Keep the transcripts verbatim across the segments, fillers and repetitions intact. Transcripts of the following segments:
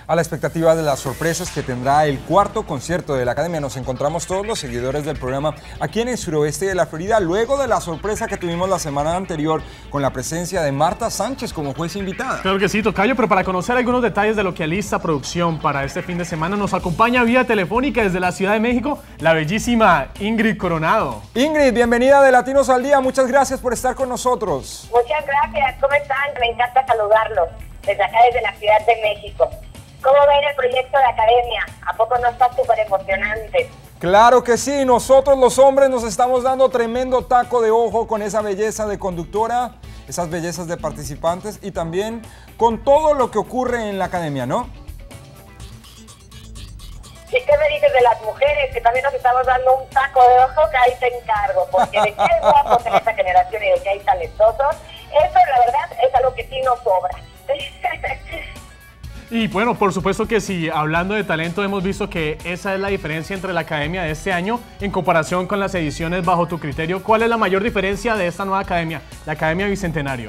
a la expectativa de las sorpresas que tendrá el cuarto concierto de la Academia. Nos encontramos todos los seguidores del programa aquí en el suroeste de la Florida, luego de la sorpresa que tuvimos la semana anterior con la presencia de Marta Sánchez como juez invitada. Claro que sí, tocayo, pero para conocer algunos detalles de lo que alista producción para este fin de semana, nos acompaña vía telefónica desde la Ciudad de México la bellísima Ingrid Coronado. Ingrid, bienvenida de Latinos al Día, muchas gracias por estar con nosotros. Muchas gracias, ¿cómo están? Me encanta saludarlos desde acá, desde la Ciudad de México. ¿Cómo ven el proyecto de Academia? ¿A poco no está súper emocionante? Claro que sí, nosotros los hombres nos estamos dando tremendo taco de ojo con esa belleza de conductora, esas bellezas de participantes y también con todo lo que ocurre en la Academia, ¿no? ¿Y qué me dices de las mujeres? Que también nos estamos dando un taco de ojo, que ahí te encargo, porque de que hay guapos en esta generación y de que hay talentosos, eso la verdad es algo que sí nos sobra. Y bueno, por supuesto que sí, hablando de talento, hemos visto que esa es la diferencia entre la Academia de este año en comparación con las ediciones bajo tu criterio. ¿Cuál es la mayor diferencia de esta nueva Academia, la Academia Bicentenario?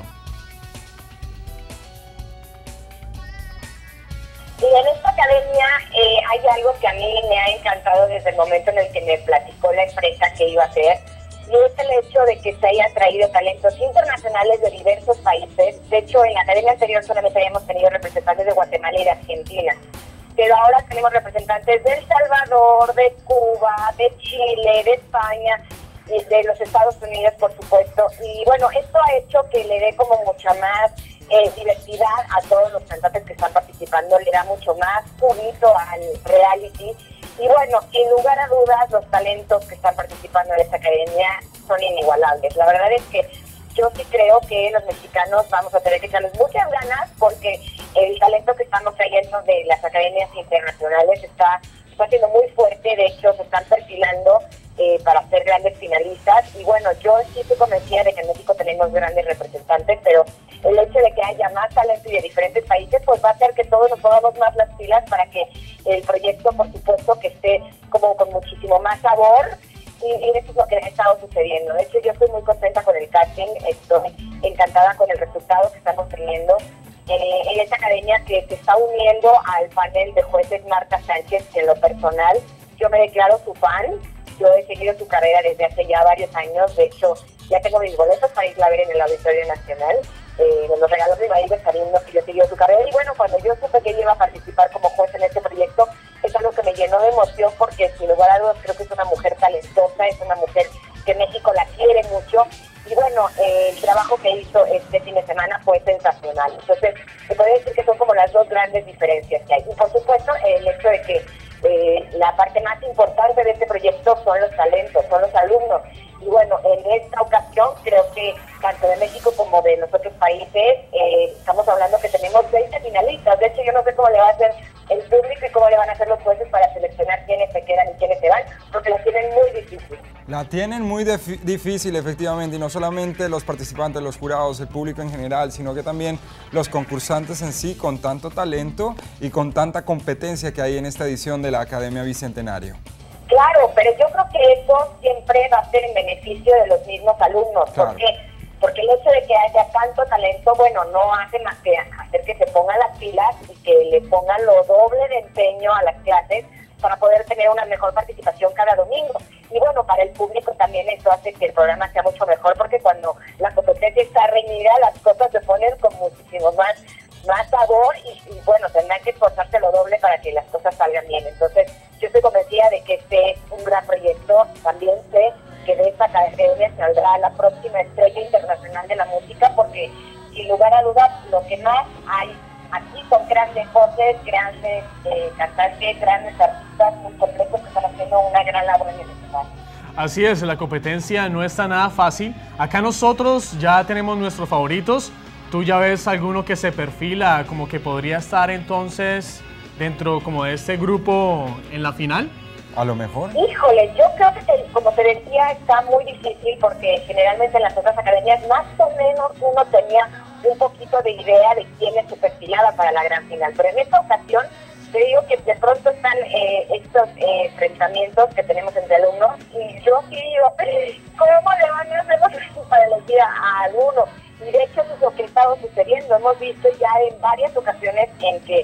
Y en esta academia eh, hay algo que a mí me ha encantado desde el momento en el que me platicó la empresa que iba a hacer, y es el hecho de que se hayan traído talentos internacionales de diversos países. De hecho, en la academia anterior solamente habíamos tenido representantes de Guatemala y de Argentina, pero ahora tenemos representantes de El Salvador, de Cuba, de Chile, de España, y de los Estados Unidos, por supuesto. Y bueno, esto ha hecho que le dé como mucha más eh, diversidad a todos los cantantes que están participando, le da mucho más bonito al reality. Y bueno, sin lugar a dudas, los talentos que están participando en esta academia son inigualables. La verdad es que yo sí creo que los mexicanos vamos a tener que echarles muchas ganas, porque el talento que estamos trayendo de las academias internacionales está, está siendo muy fuerte. De hecho, se están perfilando eh, para ser grandes finalistas. Y bueno, yo sí estoy convencida de que en México tenemos grandes representantes, pero el hecho de que haya más talento y de diferentes países, pues va a hacer que todos nos pongamos más las pilas para que el proyecto, por supuesto, que esté como con muchísimo más sabor. Y, y eso es lo que ha estado sucediendo. De hecho, yo estoy muy contenta con el casting, estoy encantada con el resultado que estamos teniendo eh, en esta academia, que se está uniendo al panel de jueces Marta Sánchez, que en lo personal yo me declaro su fan. Yo he seguido su carrera desde hace ya varios años. De hecho, ya tengo mis boletos para irla a ver en el Auditorio Nacional. Eh, me los regaló mi marido sabiendo que yo he seguido su carrera. Y bueno, cuando yo supe que ella iba a participar como juez en este proyecto, es algo que me llenó de emoción, porque sin lugar a dudas creo que es una mujer talentosa, es una mujer que México la quiere mucho. Y bueno, eh, el trabajo que hizo este fin de semana fue sensacional. Entonces, se puede decir que son como las dos grandes diferencias que hay. Y por supuesto, el hecho de que eh, la parte más importante de este proyecto son los talentos, son los alumnos. Y bueno, en esta ocasión creo que tanto de México como de los otros países, eh, estamos hablando que tenemos veinte finalistas. De hecho, yo no sé cómo le va a hacer el público y cómo le van a hacer los jueces para seleccionar quiénes se quedan y quiénes se van, porque la tienen muy difícil. La tienen muy difícil, efectivamente, y no solamente los participantes, los jurados, el público en general, sino que también los concursantes en sí, con tanto talento y con tanta competencia que hay en esta edición de la Academia Bicentenario. Claro, pero yo creo que eso siempre va a ser en beneficio de los mismos alumnos. Claro. ¿Por qué? Porque el hecho de que haya tanto talento, bueno, no hace más que hacer que se pongan las pilas y que le pongan lo doble de empeño a las clases para poder tener una mejor participación cada domingo. Y bueno, para el público también eso hace que el programa sea mucho mejor, porque cuando la competencia está reñida, las cosas se ponen con muchísimo más, más sabor y, y bueno, tendrán que esforzarse lo doble para que las cosas salgan bien. Entonces, yo estoy convencida de que este es un gran proyecto. También sé que de esta academia saldrá la próxima estrella internacional de la música, porque sin lugar a dudas lo que más hay aquí son grandes voces, grandes eh, cantantes, grandes artistas muy complejos que están haciendo una gran labor en el escenario. Así es, la competencia no está nada fácil. Acá nosotros ya tenemos nuestros favoritos. ¿Tú ya ves alguno que se perfila como que podría estar entonces dentro como de este grupo en la final? A lo mejor. Híjole, yo creo que, como te decía, está muy difícil, porque generalmente en las otras academias más o menos uno tenía un poquito de idea de quién es su perfilada para la gran final. Pero en esta ocasión te digo que de pronto están eh, estos eh, enfrentamientos que tenemos entre alumnos, y yo sí digo, ¿cómo le van a hacer para elegir a, a alguno? Y de hecho eso es lo que ha estado sucediendo. Hemos visto ya en varias ocasiones en que por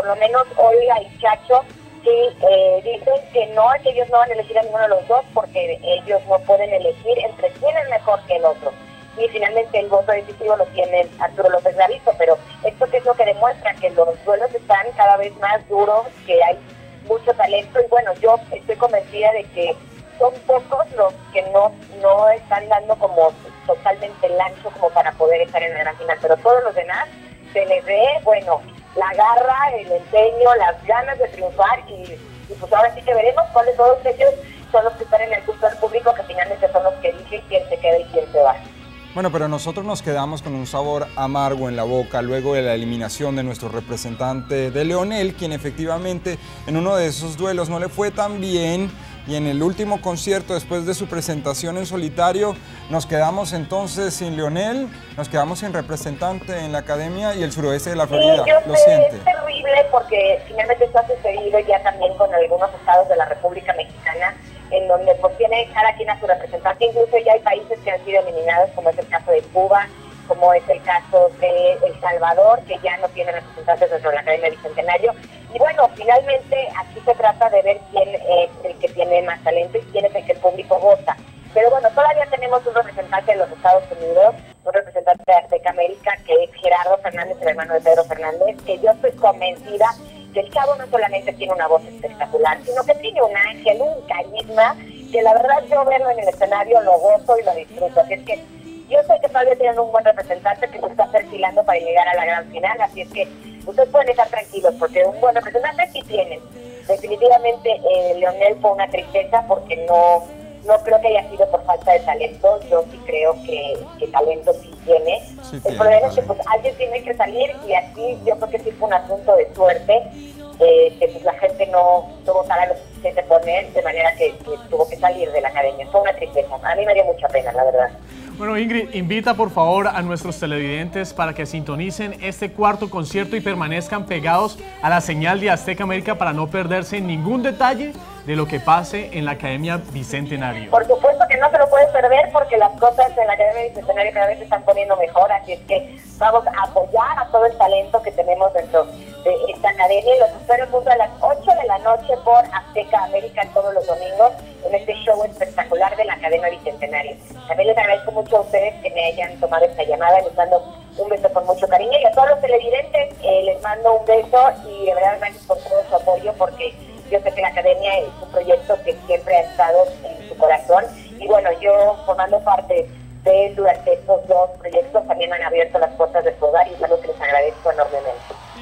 por lo menos Olga y Chacho sí eh, dicen que no, que ellos no van a elegir a ninguno de los dos porque ellos no pueden elegir entre quién es mejor que el otro. Y finalmente el voto decisivo lo tiene Arturo López Gavisto, pero esto que es lo que demuestra que los duelos están cada vez más duros, que hay mucho talento y bueno, yo estoy convencida de que son pocos los que no, no están dando como totalmente el ancho como para poder estar en la gran final, pero todos los demás se les ve, bueno, la garra, el empeño, las ganas de triunfar y, y pues ahora sí que veremos cuáles de todos ellos son los que están en el gusto del público, que finalmente son los que dicen quién se queda y quién se va. Bueno, pero nosotros nos quedamos con un sabor amargo en la boca luego de la eliminación de nuestro representante de Leonel, quien efectivamente en uno de esos duelos no le fue tan bien y en el último concierto después de su presentación en solitario nos quedamos entonces sin Leonel, nos quedamos sin representante en la academia y el suroeste de la Florida. Sí, yo ¿Lo sé, siente? Es terrible porque finalmente esto ha sucedido ya también con algunos estados de la República Mexicana, en donde pues tiene cada quien a su representante, incluso ya hay países que han sido eliminados, como es el caso de Cuba, como es el caso de El Salvador, que ya no tiene representantes dentro de la Academia Bicentenario. Y bueno, finalmente aquí se trata de ver quién es el que tiene más talento y quién es el que el público vota. Pero bueno, todavía tenemos un representante de los Estados Unidos, un representante de Azteca América, que es Gerardo Fernández, el hermano de Pedro Fernández, que yo estoy convencida que el chavo no solamente tiene una voz espectacular, sino que tiene un ángel, un carisma, que la verdad yo verlo en el escenario lo gozo y lo disfruto. Así es que yo sé que todavía tienen un buen representante que se está perfilando para llegar a la gran final, así es que ustedes pueden estar tranquilos porque un buen representante sí tienen. Definitivamente eh, Leonel fue una tristeza porque no, no creo que haya sido por falta de talento, yo sí creo que, que talento sí tiene. Sí el tiene, problema es que vale. pues alguien tiene que salir y así yo creo que sí fue un asunto de suerte, eh, que pues la gente no, no votara lo suficiente por él, de manera que, que tuvo que salir de la academia. Fue una tristeza, a mí me dio mucha pena, la verdad. Bueno, Ingrid, invita por favor a nuestros televidentes para que sintonicen este cuarto concierto y permanezcan pegados a la señal de Azteca América para no perderse ningún detalle de lo que pase en la Academia Bicentenario. Por supuesto que no se lo puedes perder porque las cosas en la Academia Bicentenario cada vez se están poniendo mejor, así es que vamos a apoyar a todo el talento que tenemos dentro de esta academia y los espero en punto a las ocho de la noche por Azteca América todos los domingos en este show espectacular de la Academia Bicentenario. También les agradezco mucho a ustedes que me hayan tomado esta llamada, les mando un beso con mucho cariño y a todos los televidentes eh, les mando un beso y de verdad gracias por todo su apoyo porque yo sé que la Academia es un proyecto que siempre ha estado en su corazón y bueno, yo formando parte de él durante estos dos proyectos también me han abierto las puertas de su hogar y es algo que les agradezco enormemente.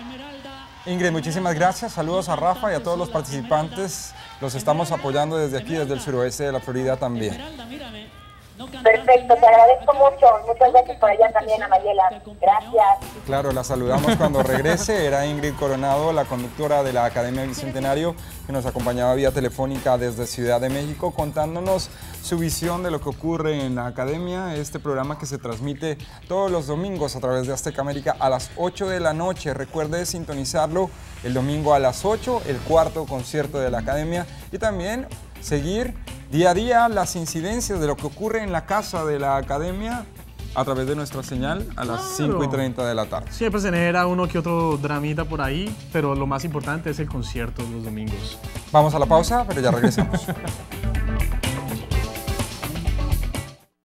Ingrid, muchísimas gracias. Saludos a Rafa y a todos los participantes. Los estamos apoyando desde aquí, desde el suroeste de la Florida también. Perfecto, te agradezco mucho. Muchas gracias por allá también, Amayela. Gracias. Claro, la saludamos cuando regrese. Era Ingrid Coronado, la conductora de la Academia Bicentenario, que nos acompañaba vía telefónica desde Ciudad de México, contándonos su visión de lo que ocurre en la Academia, este programa que se transmite todos los domingos a través de Azteca América a las ocho de la noche. Recuerde sintonizarlo el domingo a las ocho, el cuarto concierto de la Academia, y también seguir día a día las incidencias de lo que ocurre en la casa de la Academia a través de nuestra señal a las Claro. cinco y treinta de la tarde. Siempre se genera uno que otro dramita por ahí, pero lo más importante es el concierto los domingos. Vamos a la pausa, pero ya regresamos.